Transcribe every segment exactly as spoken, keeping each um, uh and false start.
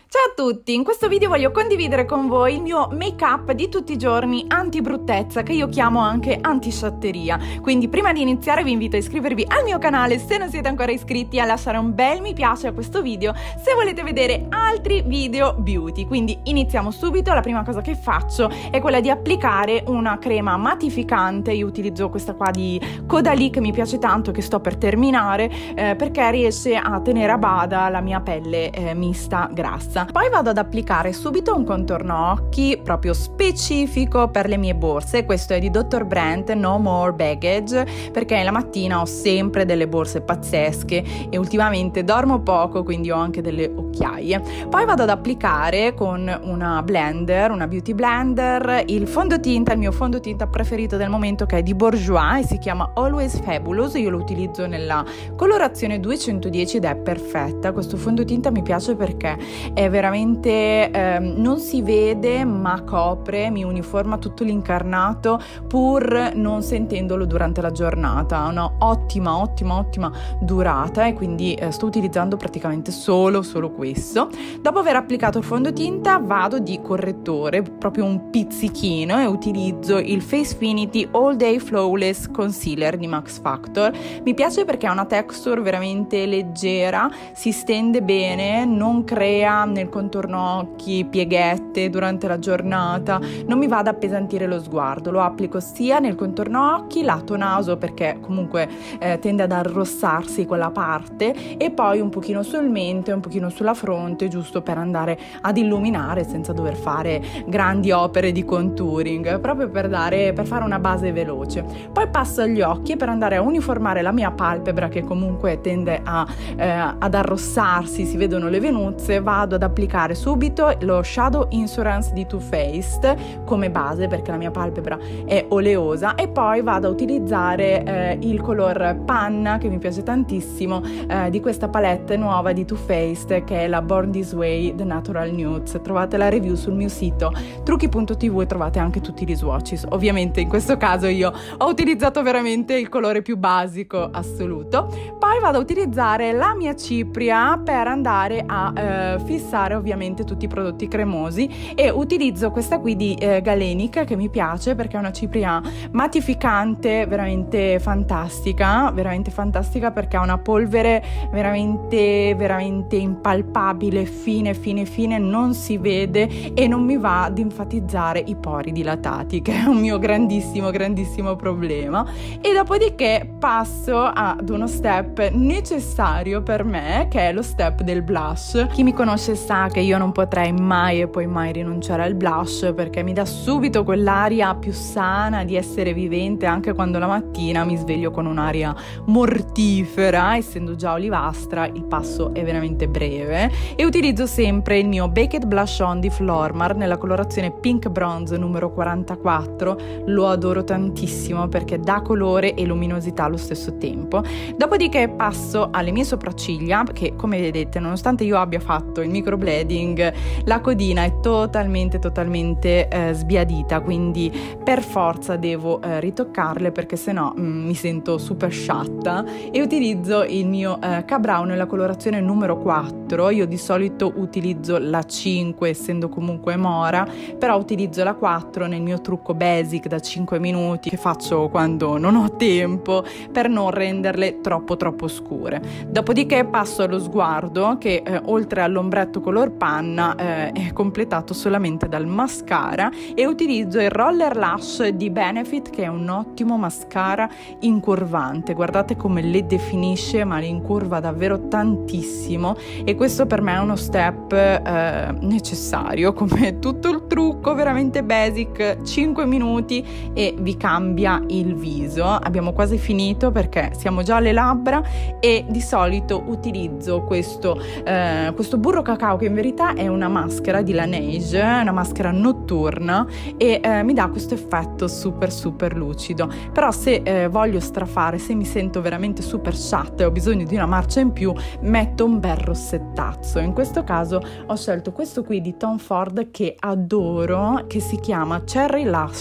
Ciao a tutti, in questo video voglio condividere con voi il mio make up di tutti i giorni anti-bruttezza, che io chiamo anche anti-sciatteria. Quindi prima di iniziare vi invito a iscrivervi al mio canale se non siete ancora iscritti, a lasciare un bel mi piace a questo video se volete vedere altri video beauty. Quindi iniziamo subito. La prima cosa che faccio è quella di applicare una crema mattificante. Io utilizzo questa qua di Caudalie che mi piace tanto, che sto per terminare eh, perché riesce a tenere a bada la mia pelle eh, mista grassa. Poi vado ad applicare subito un contorno occhi proprio specifico per le mie borse. Questo è di doctor Brandt, No More Baggage, perché la mattina ho sempre delle borse pazzesche e ultimamente dormo poco, quindi ho anche delle occhiaie. Poi vado ad applicare con una blender, una beauty blender, il fondotinta, il mio fondotinta preferito del momento, che è di Bourjois e si chiama Always Fabulous. Io lo utilizzo nella colorazione duecentodieci ed è perfetta. Questo fondotinta mi piace perché è veramente ehm, non si vede ma copre, mi uniforma tutto l'incarnato pur non sentendolo durante la giornata. Ha una ottima ottima ottima durata e quindi eh, sto utilizzando praticamente solo solo questo. Dopo aver applicato il fondotinta vado di correttore, proprio un pizzichino, e utilizzo il Facefinity All Day Flawless Concealer di Max Factor. Mi piace perché ha una texture veramente leggera, si stende bene, non crea nel contorno occhi pieghette durante la giornata, non mi va ad appesantire lo sguardo. Lo applico sia nel contorno occhi, lato naso, perché comunque eh, tende ad arrossarsi quella parte, e poi un pochino sul mento e un pochino sulla fronte, giusto per andare ad illuminare senza dover fare grandi opere di contouring, proprio per dare per fare una base veloce. Poi passo agli occhi per andare a uniformare la mia palpebra, che comunque tende a, eh, ad arrossarsi, si vedono le venuzze. Vado ad applicare subito lo Shadow Insurance di Too Faced come base, perché la mia palpebra è oleosa, e poi vado a utilizzare eh, il color panna, che mi piace tantissimo, eh, di questa palette nuova di Too Faced, che è la Born This Way The Natural Nudes. Trovate la review sul mio sito trucchi punto tv e trovate anche tutti gli swatches. Ovviamente in questo caso io ho utilizzato veramente il colore più basico assoluto. Poi vado a utilizzare la mia cipria per andare a eh, fissare ovviamente tutti i prodotti cremosi, e utilizzo questa qui di eh, Galenic, che mi piace perché è una cipria mattificante veramente fantastica, veramente fantastica, perché ha una polvere veramente veramente impalpabile, fine fine fine, non si vede e non mi va ad enfatizzare i pori dilatati, che è un mio grandissimo grandissimo problema. E dopodiché passo ad uno step necessario per me, che è lo step del blush. Chi mi conosce sa che io non potrei mai e poi mai rinunciare al blush, perché mi dà subito quell'aria più sana di essere vivente, anche quando la mattina mi sveglio con un'aria mortifera. Essendo già olivastra, il passo è veramente breve, e utilizzo sempre il mio Baked Blush On di Flormar nella colorazione Pink Bronze numero quarantaquattro. Lo adoro tantissimo perché dà colore e luminosità allo stesso tempo. Dopodiché passo alle mie sopracciglia, che come vedete, nonostante io abbia fatto il microblading, la codina è totalmente totalmente eh, sbiadita, quindi per forza devo eh, ritoccarle, perché sennò mm, mi sento super sciatta. E utilizzo il mio eh, K-Brow nella colorazione numero quattro. Io di solito utilizzo la cinque, essendo comunque mora, però utilizzo la quattro nel mio trucco basic da cinque minuti, che faccio quando non ho tempo, per non renderle troppo troppo scure. Dopodiché passo allo sguardo, che eh, oltre all'ombretto color panna eh, è completato solamente dal mascara, e utilizzo il Roller Lash di Benefit, che è un ottimo mascara incurvante. Guardate come le definisce, ma le incurva davvero tantissimo, e questo per me è uno step eh, necessario, come tutto il trucco veramente basic, cinque minuti e vi cambia il viso. Abbiamo quasi finito perché siamo già alle labbra, e di solito utilizzo questo, eh, questo burro cacao, che in verità è una maschera di Laneige, una maschera notturna, e eh, mi dà questo effetto super super lucido. Però se eh, voglio strafare, se mi sento veramente super sciatta e ho bisogno di una marcia in più, metto un bel rossettazzo. In questo caso ho scelto questo qui di Tom Ford, che adoro, che si chiama Cherry Lush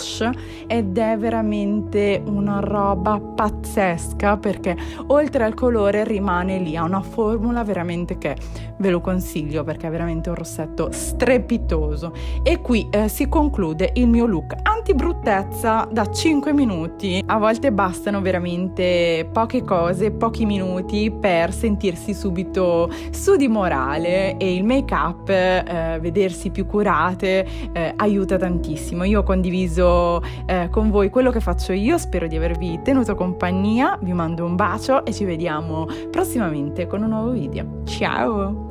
blush ed è veramente una roba pazzesca, perché oltre al colore rimane lì, ha una formula veramente che ve lo consiglio perché è veramente un rossetto strepitoso. E qui eh, si conclude il mio look antibruttezza da cinque minuti. A volte bastano veramente poche cose, pochi minuti per sentirsi subito su di morale, e il make up, eh, vedersi più curate, eh, aiuta tantissimo. Io ho condiviso eh, con voi quello che faccio io, spero di avervi tenuto compagnia, vi mando un bacio e ci vediamo prossimamente con un nuovo video. Ciao!